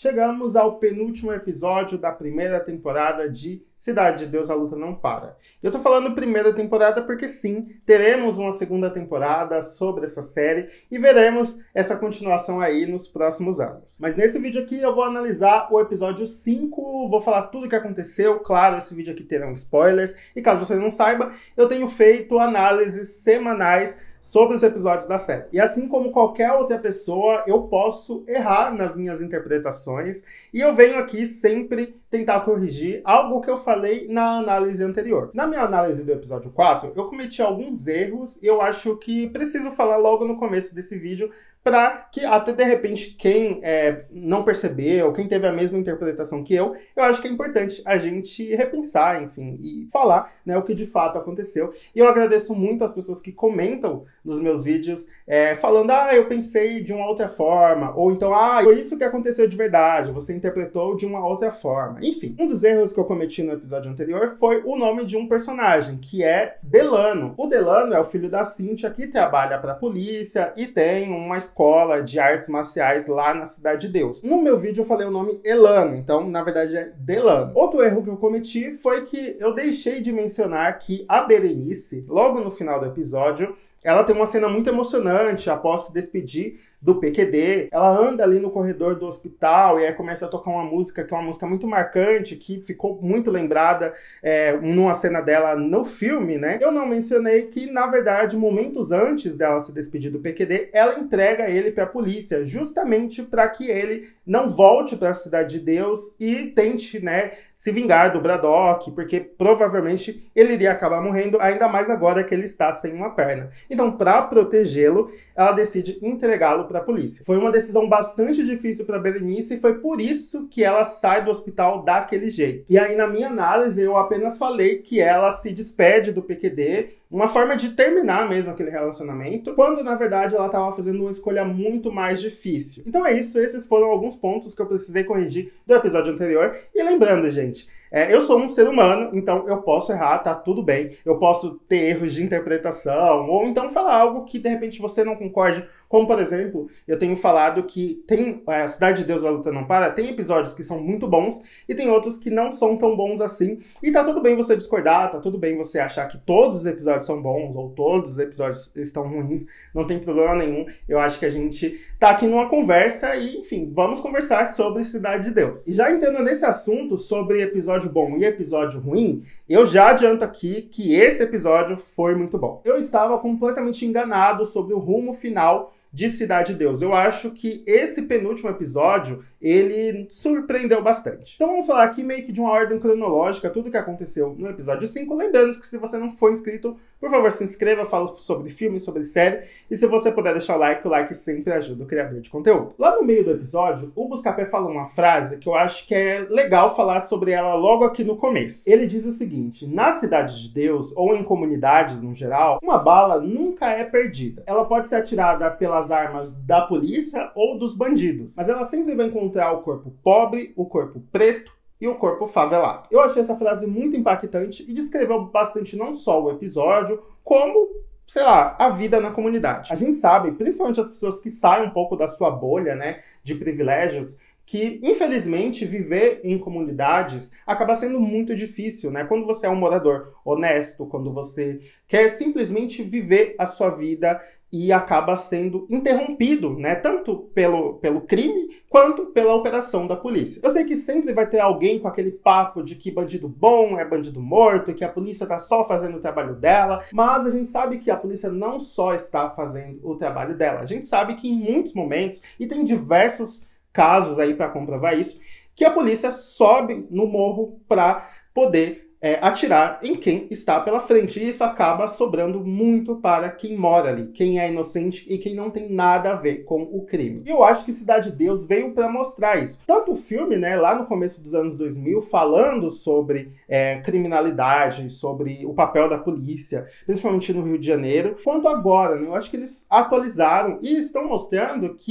Chegamos ao penúltimo episódio da primeira temporada de Cidade de Deus, a Luta Não Para. Eu tô falando primeira temporada porque sim, teremos uma segunda temporada sobre essa série e veremos essa continuação aí nos próximos anos. Mas nesse vídeo aqui eu vou analisar o episódio 5, vou falar tudo o que aconteceu, claro, esse vídeo aqui terão spoilers, e caso você não saiba, eu tenho feito análises semanais sobre os episódios da série. E assim como qualquer outra pessoa, eu posso errar nas minhas interpretações e eu venho aqui sempre tentar corrigir algo que eu falei na análise anterior. Na minha análise do episódio 4, eu cometi alguns erros e eu acho que preciso falar logo no começo desse vídeo para que até de repente quem não percebeu, quem teve a mesma interpretação que eu acho que é importante a gente repensar, enfim, e falar, né, o que de fato aconteceu. E eu agradeço muito as pessoas que comentam nos meus vídeos falando, eu pensei de uma outra forma, ou então, foi isso que aconteceu de verdade, você interpretou de uma outra forma. Enfim, um dos erros que eu cometi no episódio anterior foi o nome de um personagem, que é Delano. O Delano é o filho da Cynthia, que trabalha para a polícia e tem uma escola de artes marciais lá na Cidade de Deus. No meu vídeo eu falei o nome Elano, então na verdade é Delano. Outro erro que eu cometi foi que eu deixei de mencionar que a Berenice, logo no final do episódio, ela tem uma cena muito emocionante após se despedir do PQD. Ela anda ali no corredor do hospital e aí começa a tocar uma música que é uma música muito marcante, que ficou muito lembrada numa cena dela no filme, né? Eu não mencionei que, na verdade, momentos antes dela se despedir do PQD, ela entrega ele para a polícia, justamente para que ele não volte para a Cidade de Deus e tente, né, se vingar do Braddock, porque provavelmente ele iria acabar morrendo, ainda mais agora que ele está sem uma perna. Então, para protegê-lo, ela decide entregá-lo para a polícia. Foi uma decisão bastante difícil para Berenice e foi por isso que ela sai do hospital daquele jeito. E aí, na minha análise, eu apenas falei que ela se despede do PQD, uma forma de terminar mesmo aquele relacionamento, quando, na verdade, ela estava fazendo uma escolha muito mais difícil. Então é isso, esses foram alguns pontos que eu precisei corrigir do episódio anterior. E lembrando, gente, eu sou um ser humano, então eu posso errar, tá tudo bem. Eu posso ter erros de interpretação, ou então falar algo que, de repente, você não concorde. Como, por exemplo, eu tenho falado que tem a Cidade de Deus, a Luta Não Para, tem episódios que são muito bons, e tem outros que não são tão bons assim. E tá tudo bem você discordar, tá tudo bem você achar que todos os episódios são bons, ou todos os episódios estão ruins, não tem problema nenhum. Eu acho que a gente tá aqui numa conversa e, enfim, vamos conversar sobre Cidade de Deus. E já entrando nesse assunto sobre episódio bom e episódio ruim, eu já adianto aqui que esse episódio foi muito bom. Eu estava completamente enganado sobre o rumo final de Cidade de Deus. Eu acho que esse penúltimo episódio, ele surpreendeu bastante. Então vamos falar aqui meio que de uma ordem cronológica, tudo que aconteceu no episódio 5. Lembrando que se você não for inscrito, por favor se inscreva, falo sobre filme, sobre série, e se você puder deixar o like sempre ajuda o criador de conteúdo. Lá no meio do episódio, o Buscapé fala uma frase que eu acho que é legal falar sobre ela logo aqui no começo. Ele diz o seguinte: na Cidade de Deus, ou em comunidades no geral, uma bala nunca é perdida. Ela pode ser atirada pelas armas da polícia ou dos bandidos, mas ela sempre vai encontrar o corpo pobre, o corpo preto e o corpo favelado. Eu achei essa frase muito impactante e descreveu bastante não só o episódio, como, sei lá, a vida na comunidade. A gente sabe, principalmente as pessoas que saem um pouco da sua bolha, né, de privilégios, que, infelizmente, viver em comunidades acaba sendo muito difícil, né? Quando você é um morador honesto, quando você quer simplesmente viver a sua vida e acaba sendo interrompido, né? Tanto pelo crime, quanto pela operação da polícia. Eu sei que sempre vai ter alguém com aquele papo de que bandido bom é bandido morto, que a polícia tá só fazendo o trabalho dela, mas a gente sabe que a polícia não só está fazendo o trabalho dela. A gente sabe que em muitos momentos, e tem diversos casos aí para comprovar isso, que a polícia sobe no morro para poder atirar em quem está pela frente. E isso acaba sobrando muito para quem mora ali, quem é inocente e quem não tem nada a ver com o crime. E eu acho que Cidade de Deus veio para mostrar isso. Tanto o filme, né, lá no começo dos anos 2000, falando sobre criminalidade, sobre o papel da polícia, principalmente no Rio de Janeiro, quanto agora, né? Eu acho que eles atualizaram e estão mostrando que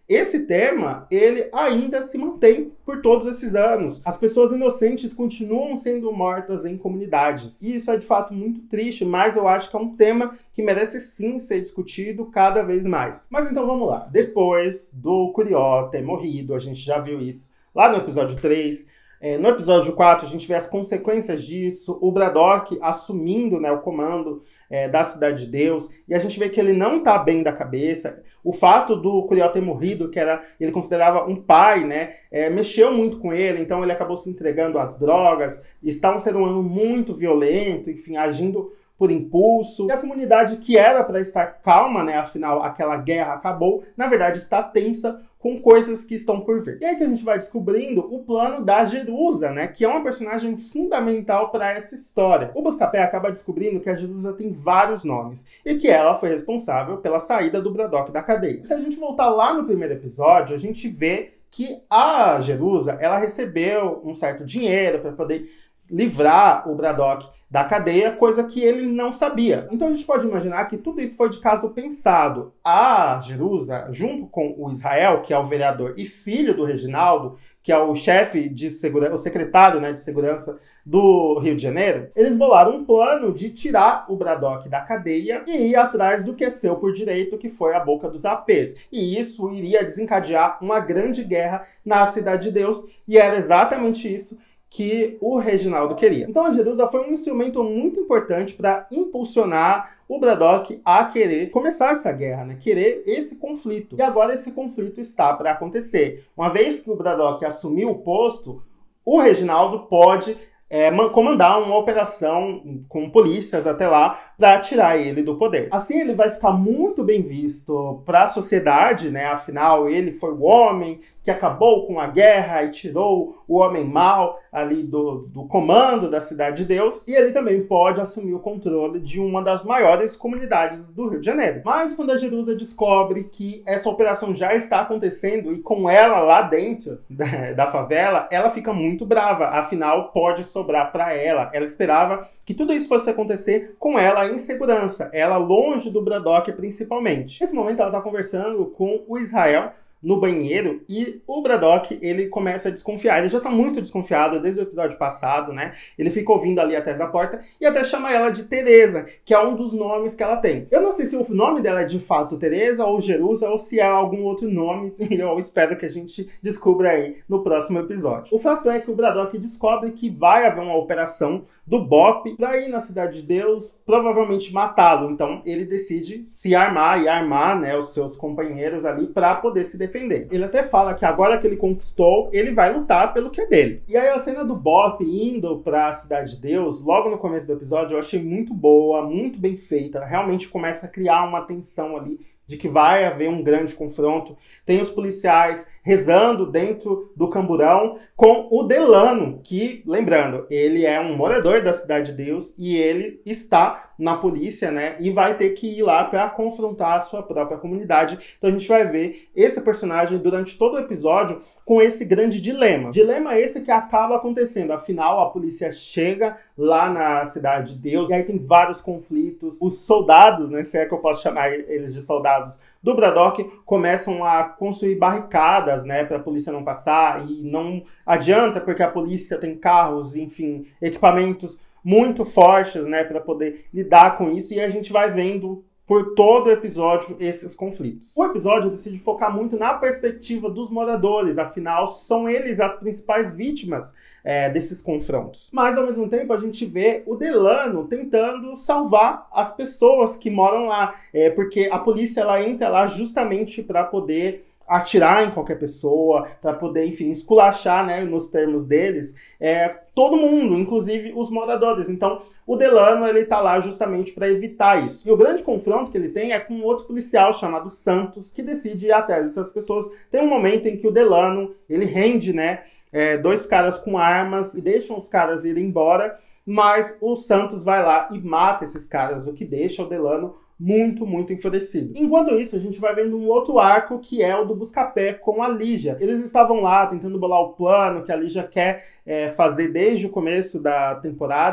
esse tema, ele ainda se mantém por todos esses anos. As pessoas inocentes continuam sendo mortas em comunidades. E isso é de fato muito triste, mas eu acho que é um tema que merece sim ser discutido cada vez mais. Mas então vamos lá. Depois do Curió ter morrido, a gente já viu isso lá no episódio 3. No episódio 4, a gente vê as consequências disso, o Braddock assumindo, né, o comando da Cidade de Deus, e a gente vê que ele não tá bem da cabeça. O fato do Curió ter morrido, que ele considerava um pai, né, mexeu muito com ele, então ele acabou se entregando às drogas, está um ser humano muito violento, enfim, agindo por impulso. E a comunidade que era para estar calma, né, afinal aquela guerra acabou, na verdade está tensa, com coisas que estão por vir. E aí que a gente vai descobrindo o plano da Jerusa, né? Que é uma personagem fundamental para essa história. O Buscapé acaba descobrindo que a Jerusa tem vários nomes e que ela foi responsável pela saída do Braddock da cadeia. Se a gente voltar lá no primeiro episódio, a gente vê que a Jerusa, ela recebeu um certo dinheiro para poder livrar o Braddock da cadeia, coisa que ele não sabia. Então a gente pode imaginar que tudo isso foi de caso pensado. A Jerusa, junto com o Israel, que é o vereador e filho do Reginaldo, que é o chefe de segurança, o secretário, né, de segurança do Rio de Janeiro, eles bolaram um plano de tirar o Braddock da cadeia e ir atrás do que é seu por direito, que foi a boca dos APs. E isso iria desencadear uma grande guerra na Cidade de Deus, e era exatamente isso que o Reginaldo queria. Então a Jerusa foi um instrumento muito importante para impulsionar o Braddock a querer começar essa guerra, né? Querer esse conflito. E agora esse conflito está para acontecer. Uma vez que o Braddock assumiu o posto, o Reginaldo pode comandar uma operação com polícias até lá para tirar ele do poder. Assim ele vai ficar muito bem visto para a sociedade, né? Afinal, ele foi o homem que acabou com a guerra e tirou o homem mau ali do comando da Cidade de Deus. E ele também pode assumir o controle de uma das maiores comunidades do Rio de Janeiro. Mas quando a Jerusa descobre que essa operação já está acontecendo e com ela lá dentro da favela, ela fica muito brava. Afinal, pode sobrar para ela. Ela esperava que tudo isso fosse acontecer com ela em segurança. Ela longe do Braddock principalmente. Nesse momento ela está conversando com o Israel no banheiro e o Braddock, ele começa a desconfiar. Ele já tá muito desconfiado desde o episódio passado, né? Ele fica ouvindo ali atrás da porta e até chama ela de Teresa, que é um dos nomes que ela tem. Eu não sei se o nome dela é de fato Teresa ou Jerusa ou se é algum outro nome, e eu espero que a gente descubra aí no próximo episódio. O fato é que o Braddock descobre que vai haver uma operação do BOPE para ir na Cidade de Deus, provavelmente matá-lo. Então ele decide se armar e armar, né, os seus companheiros ali para poder se defender. Ele até fala que agora que ele conquistou, ele vai lutar pelo que é dele. E aí a cena do BOPE indo para a Cidade de Deus, logo no começo do episódio, eu achei muito boa, muito bem feita. Realmente começa a criar uma tensão ali de que vai haver um grande confronto. Tem os policiais rezando dentro do camburão com o Delano, que, lembrando, ele é um morador da Cidade de Deus e ele está na polícia, né? E vai ter que ir lá para confrontar a sua própria comunidade. Então a gente vai ver esse personagem durante todo o episódio com esse grande dilema. Dilema esse que acaba acontecendo. Afinal, a polícia chega lá na Cidade de Deus e aí tem vários conflitos. Os soldados, né? Se é que eu posso chamar eles de soldados do Braddock, começam a construir barricadas, né? Para a polícia não passar, e não adianta porque a polícia tem carros, enfim, equipamentos muito fortes, né, para poder lidar com isso, e a gente vai vendo por todo o episódio esses conflitos. O episódio decide focar muito na perspectiva dos moradores, afinal são eles as principais vítimas desses confrontos. Mas ao mesmo tempo a gente vê o Delano tentando salvar as pessoas que moram lá, porque a polícia ela entra lá justamente para poder atirar em qualquer pessoa, para poder, enfim, esculachar, né, nos termos deles, todo mundo, inclusive os moradores. Então, o Delano, ele tá lá justamente para evitar isso. E o grande confronto que ele tem é com outro policial chamado Santos, que decide ir atrás dessas pessoas. Tem um momento em que o Delano, ele rende, né, dois caras com armas e deixam os caras irem embora, mas o Santos vai lá e mata esses caras, o que deixa o Delano muito, muito enfurecido. Enquanto isso, a gente vai vendo um outro arco, que é o do Buscapé com a Lígia. Eles estavam lá tentando bolar o plano que a Lígia quer fazer desde o começo da temporada.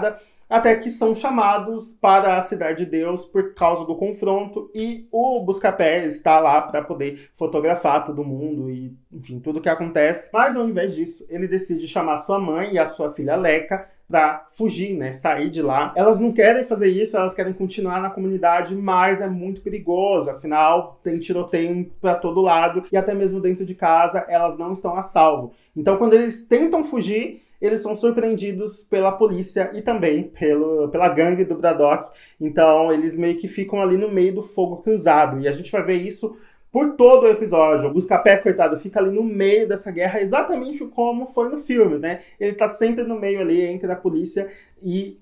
até que são chamados para a Cidade de Deus por causa do confronto, e o Buscapé está lá para poder fotografar todo mundo e, enfim, tudo que acontece. Mas ao invés disso, ele decide chamar sua mãe e a sua filha Leca para fugir, né, sair de lá. Elas não querem fazer isso, elas querem continuar na comunidade, mas é muito perigoso, afinal tem tiroteio para todo lado e até mesmo dentro de casa elas não estão a salvo. Então quando eles tentam fugir, eles são surpreendidos pela polícia e também pela gangue do Braddock. Então eles meio que ficam ali no meio do fogo cruzado, e a gente vai ver isso por todo o episódio. O Buscapé, coitado, fica ali no meio dessa guerra, exatamente como foi no filme, né? Ele tá sempre no meio ali entre a polícia e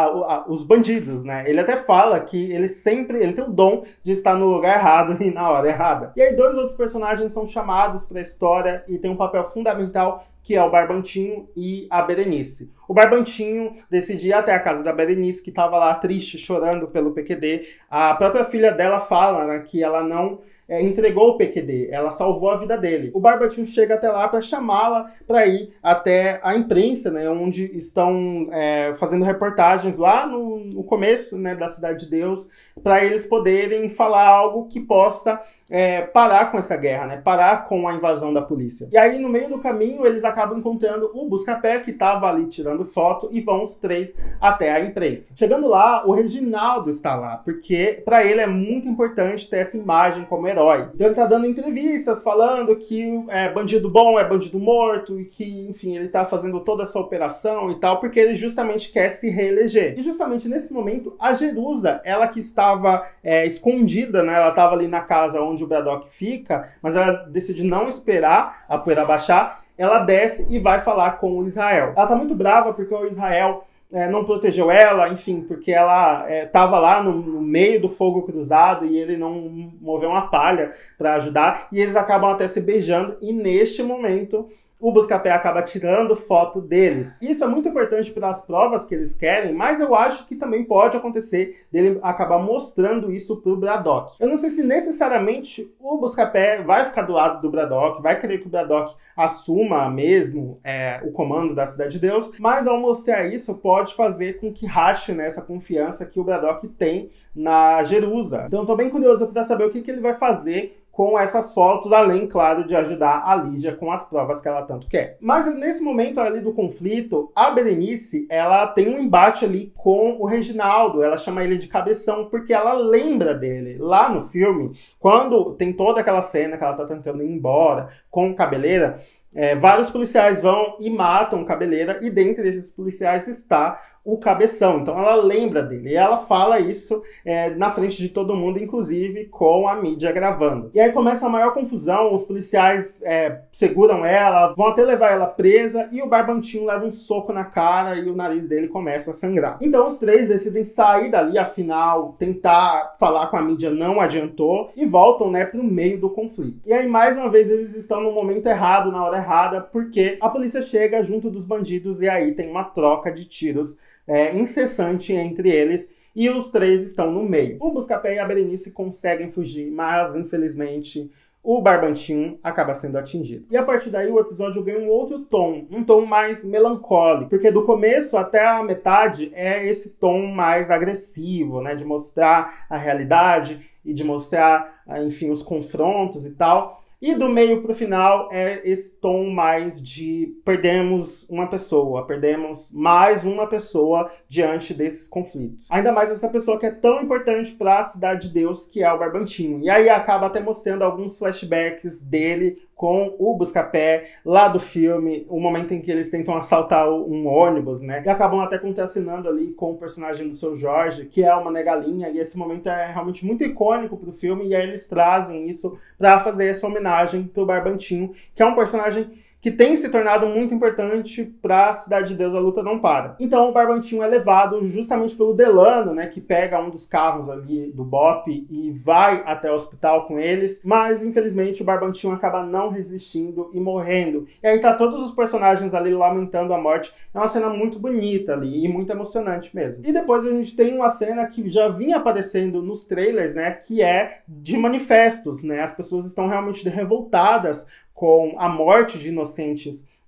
os bandidos, né? Ele até fala que ele tem o dom de estar no lugar errado e na hora errada. E aí 2 outros personagens são chamados para a história e tem um papel fundamental, que é o Barbantinho e a Berenice. O Barbantinho decide ir até a casa da Berenice, que estava lá triste, chorando pelo PQD. A própria filha dela fala, né, que ela não entregou o PQD, ela salvou a vida dele. O Barbantinho chega até lá para chamá-la para ir até a imprensa, né, onde estão fazendo reportagens lá no começo, né, da Cidade de Deus, para eles poderem falar algo que possa parar com essa guerra, né? Parar com a invasão da polícia. E aí, no meio do caminho, eles acabam encontrando o Buscapé, que estava ali tirando foto, e vão os 3 até a imprensa. Chegando lá, o Reginaldo está lá, porque para ele é muito importante ter essa imagem como herói. Então ele tá dando entrevistas falando que bandido bom é bandido morto, e que, enfim, ele tá fazendo toda essa operação e tal, porque ele justamente quer se reeleger. E justamente nesse momento, a Jerusa, ela que estava escondida, né? Ela estava ali na casa onde o Braddock fica, mas ela decide não esperar a poeira baixar, ela desce e vai falar com o Israel. Ela tá muito brava porque o Israel não protegeu ela, enfim, porque ela estava lá no meio do fogo cruzado e ele não moveu uma palha para ajudar, e eles acabam até se beijando, e neste momento o Buscapé acaba tirando foto deles. Isso é muito importante para as provas que eles querem, mas eu acho que também pode acontecer dele acabar mostrando isso pro Braddock. Eu não sei se necessariamente o Buscapé vai ficar do lado do Braddock, vai querer que o Braddock assuma mesmo o comando da Cidade de Deus, mas ao mostrar isso pode fazer com que rache nessa confiança que o Braddock tem na Jerusa. Então eu tô bem curioso para saber o que ele vai fazer com essas fotos, além, claro, de ajudar a Lígia com as provas que ela tanto quer. Mas nesse momento ali do conflito, a Berenice, ela tem um embate ali com o Reginaldo, ela chama ele de cabeção, porque ela lembra dele. Lá no filme, quando tem toda aquela cena que ela tá tentando ir embora com Cabeleira, vários policiais vão e matam Cabeleira, e dentre esses policiais está o Cabeção. Então ela lembra dele, e ela fala isso na frente de todo mundo, inclusive com a mídia gravando. E aí começa a maior confusão, os policiais seguram ela, vão até levar ela presa, e o Barbantinho leva um soco na cara e o nariz dele começa a sangrar. Então os 3 decidem sair dali, afinal tentar falar com a mídia não adiantou, e voltam, né, pro meio do conflito. E aí mais uma vez eles estão no momento errado, na hora errada, porque a polícia chega junto dos bandidos e aí tem uma troca de tiros incessante entre eles, e os 3 estão no meio. O Buscapé e a Berenice conseguem fugir, mas infelizmente o Barbantinho acaba sendo atingido. E a partir daí o episódio ganha um outro tom, um tom mais melancólico, porque do começo até a metade é esse tom mais agressivo, né, de mostrar a realidade e de mostrar, enfim, os confrontos e tal. E do meio pro final é esse tom mais de perdemos uma pessoa, perdemos mais uma pessoa diante desses conflitos. Ainda mais essa pessoa que é tão importante para a Cidade de Deus, que é o Barbantinho. E aí acaba até mostrando alguns flashbacks dele com o Buscapé, lá do filme, o momento em que eles tentam assaltar um ônibus, né? E acabam até contracenando ali com o personagem do Seu Jorge, que é uma negalinha, e esse momento é realmente muito icônico pro filme, e aí eles trazem isso pra fazer essa homenagem pro Barbantinho, que é um personagem que tem se tornado muito importante para a Cidade de Deus, a luta não para. Então o Barbantinho é levado justamente pelo Delano, né, que pega um dos carros ali do BOPE e vai até o hospital com eles, mas infelizmente o Barbantinho acaba não resistindo e morrendo. E aí tá todos os personagens ali lamentando a morte. É uma cena muito bonita ali e muito emocionante mesmo. E depois a gente tem uma cena que já vinha aparecendo nos trailers, né, que é de manifestos, né? As pessoas estão realmente revoltadas com a morte de inocentes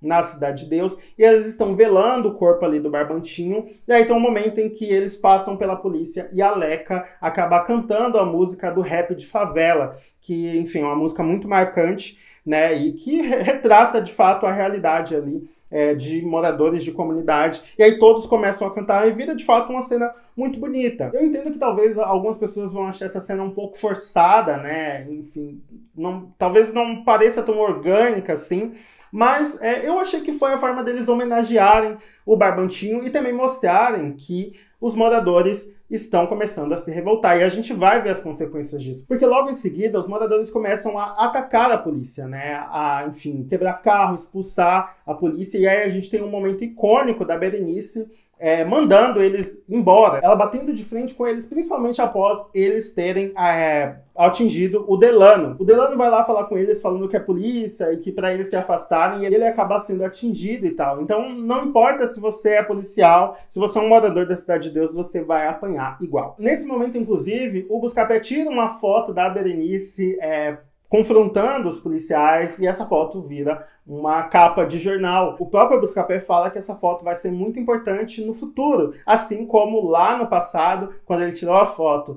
na Cidade de Deus, e eles estão velando o corpo ali do Barbantinho, e aí tem um momento em que eles passam pela polícia e a Leca acaba cantando a música do rap de favela, que, enfim, é uma música muito marcante, né, e que retrata, de fato, a realidade ali de moradores de comunidade, e aí todos começam a cantar, e vira, de fato, uma cena muito bonita. Eu entendo que talvez algumas pessoas vão achar essa cena um pouco forçada, né, enfim, talvez não pareça tão orgânica assim, mas eu achei que foi a forma deles homenagearem o Barbantinho e também mostrarem que os moradores estão começando a se revoltar. E a gente vai ver as consequências disso. Porque logo em seguida, os moradores começam a atacar a polícia, né? A, enfim, quebrar carro, expulsar a polícia. E aí a gente tem um momento icônico da Berenice mandando eles embora. Ela batendo de frente com eles, principalmente após eles terem atingido o Delano. O Delano vai lá falar com eles, falando que é polícia e que para eles se afastarem, e ele acaba sendo atingido e tal. Então, não importa se você é policial, se você é um morador da Cidade de Deus, você vai apanhar igual. Nesse momento, inclusive, o Buscapé tira uma foto da Berenice confrontando os policiais, e essa foto vira uma capa de jornal. O próprio Buscapé fala que essa foto vai ser muito importante no futuro, assim como lá no passado, quando ele tirou a foto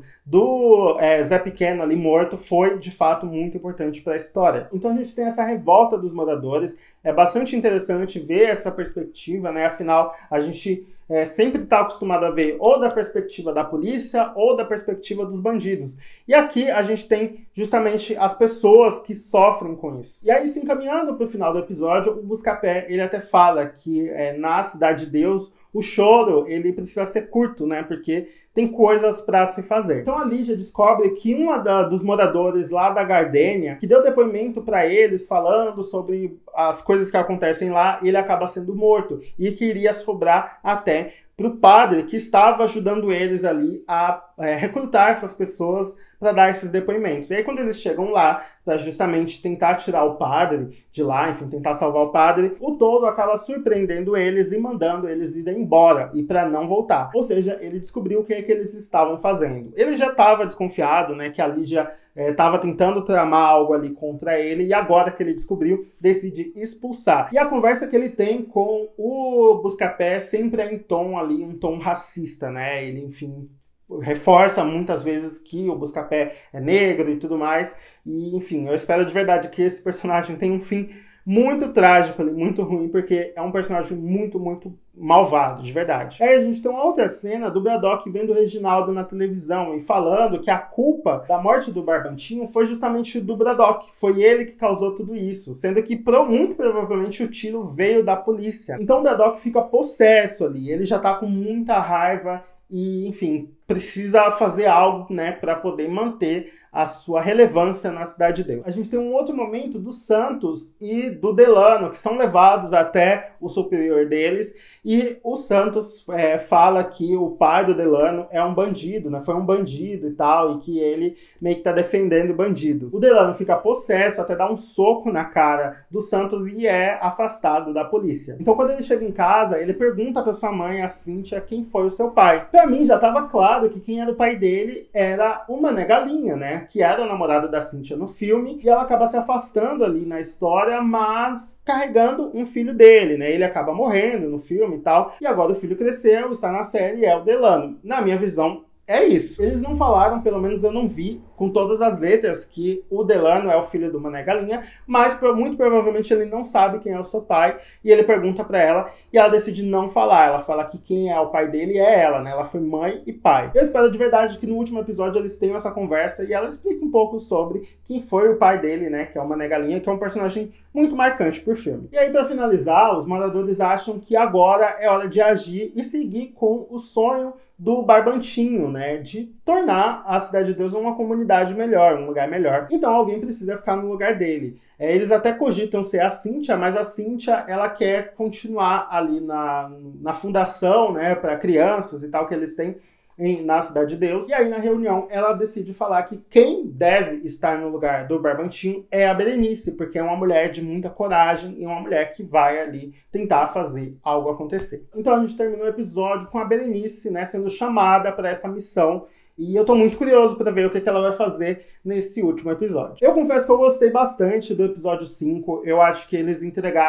do Zé Pequeno ali morto, foi de fato muito importante para a história. Então a gente tem essa revolta dos moradores, é bastante interessante ver essa perspectiva, né? Afinal, a gente sempre está acostumado a ver ou da perspectiva da polícia ou da perspectiva dos bandidos. E aqui a gente tem justamente as pessoas que sofrem com isso. E aí, se encaminhando para o final do episódio, o Buscapé, ele até fala que na Cidade de Deus, o choro, ele precisa ser curto, né? Porque tem coisas para se fazer. Então a Lígia descobre que dos moradores lá da Gardênia, que deu depoimento para eles falando sobre as coisas que acontecem lá, ele acaba sendo morto e que iria sobrar até para o padre que estava ajudando eles ali a recrutar essas pessoas para dar esses depoimentos. E aí quando eles chegam lá para justamente tentar tirar o padre de lá, enfim, tentar salvar o padre, o Tolo acaba surpreendendo eles e mandando eles irem embora e para não voltar. Ou seja, ele descobriu o que é que eles estavam fazendo. Ele já estava desconfiado, né, que a Lígia estava tentando tramar algo ali contra ele, e agora que ele descobriu, decide expulsar. E a conversa que ele tem com o Buscapé sempre é em tom ali, um tom racista, né? Ele, enfim, reforça muitas vezes que o Buscapé é negro e tudo mais. E, enfim, eu espero de verdade que esse personagem tenha um fim muito trágico ali, muito ruim, porque é um personagem muito, muito malvado, de verdade. Aí a gente tem uma outra cena do Braddock vendo o Reginaldo na televisão e falando que a culpa da morte do Barbantinho foi justamente do Braddock. Foi ele que causou tudo isso, sendo que muito provavelmente o tiro veio da polícia. Então o Braddock fica possesso ali, ele já tá com muita raiva e, enfim, precisa fazer algo, né, para poder manter a sua relevância na Cidade de Deus. A gente tem um outro momento do Santos e do Delano, que são levados até o superior deles, e o Santos fala que o pai do Delano é um bandido, né, foi um bandido e tal, e que ele meio que tá defendendo o bandido. O Delano fica possesso, até dá um soco na cara do Santos e é afastado da polícia. Então quando ele chega em casa, ele pergunta pra sua mãe, a Cíntia, quem foi o seu pai. Pra mim já tava claro que quem era o pai dele era o Mané Galinha, né? Que era a namorada da Cíntia no filme, e ela acaba se afastando ali na história, mas carregando um filho dele, né? Ele acaba morrendo no filme e tal, e agora o filho cresceu, está na série e é o Delano. Na minha visão, é isso. Eles não falaram, pelo menos eu não vi, com todas as letras, que o Delano é o filho do Mané Galinha, mas muito provavelmente ele não sabe quem é o seu pai, e ele pergunta pra ela, e ela decide não falar. Ela fala que quem é o pai dele é ela, né? Ela foi mãe e pai. Eu espero de verdade que no último episódio eles tenham essa conversa e ela explique um pouco sobre quem foi o pai dele, né? Que é o Mané Galinha, que é um personagem muito marcante pro filme. E aí, pra finalizar, os moradores acham que agora é hora de agir e seguir com o sonho do Barbantinho, né, de tornar a Cidade de Deus uma comunidade melhor, um lugar melhor. Então alguém precisa ficar no lugar dele. Eles até cogitam ser a Cíntia, mas a Cíntia, ela quer continuar ali na fundação, né, para crianças e tal, que eles têm na Cidade de Deus. E aí na reunião ela decide falar que quem deve estar no lugar do Barbantinho é a Berenice, porque é uma mulher de muita coragem e uma mulher que vai ali tentar fazer algo acontecer. Então a gente termina o episódio com a Berenice, né, sendo chamada para essa missão. E eu tô muito curioso para ver o que ela vai fazer nesse último episódio. Eu confesso que eu gostei bastante do episódio 5. Eu acho que eles entregaram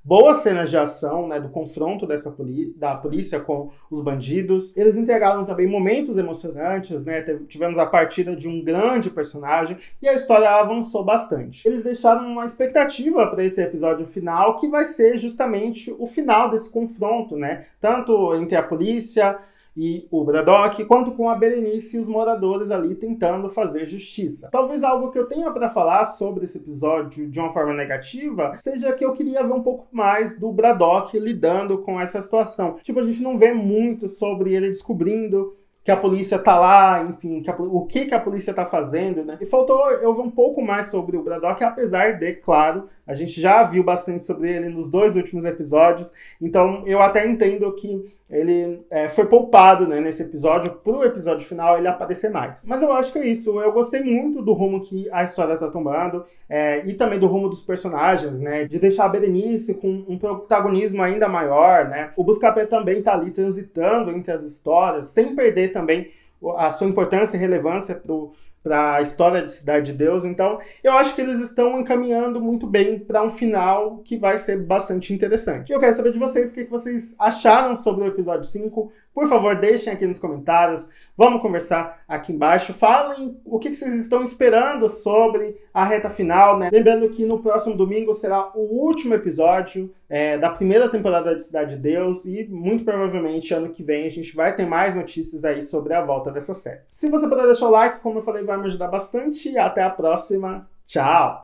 boas cenas de ação, né, do confronto da polícia com os bandidos. Eles entregaram também momentos emocionantes, né, tivemos a partida de um grande personagem e a história avançou bastante. Eles deixaram uma expectativa para esse episódio final, que vai ser justamente o final desse confronto, né, tanto entre a polícia e o Braddock, quanto com a Berenice e os moradores ali tentando fazer justiça. Talvez algo que eu tenha para falar sobre esse episódio de uma forma negativa seja que eu queria ver um pouco mais do Braddock lidando com essa situação. Tipo, a gente não vê muito sobre ele descobrindo que a polícia tá lá, enfim, o que a polícia tá fazendo, né? E faltou eu ver um pouco mais sobre o Braddock, apesar de, claro, a gente já viu bastante sobre ele nos 2 últimos episódios, então eu até entendo que ele foi poupado, né, nesse episódio, pro episódio final ele aparecer mais. Mas eu acho que é isso, eu gostei muito do rumo que a história tá tomando, e também do rumo dos personagens, né, de deixar a Berenice com um protagonismo ainda maior, né. O Buscapé também tá ali transitando entre as histórias, sem perder também a sua importância e relevância para a história de Cidade de Deus. Então, eu acho que eles estão encaminhando muito bem para um final que vai ser bastante interessante. Eu quero saber de vocês o que vocês acharam sobre o episódio 5. Por favor, deixem aqui nos comentários. Vamos conversar aqui embaixo. Falem o que vocês estão esperando sobre a reta final, né? Lembrando que no próximo domingo será o último episódio da primeira temporada de Cidade de Deus e muito provavelmente ano que vem a gente vai ter mais notícias aí sobre a volta dessa série. Se você puder deixar o like, como eu falei, vai me ajudar bastante. Até a próxima. Tchau!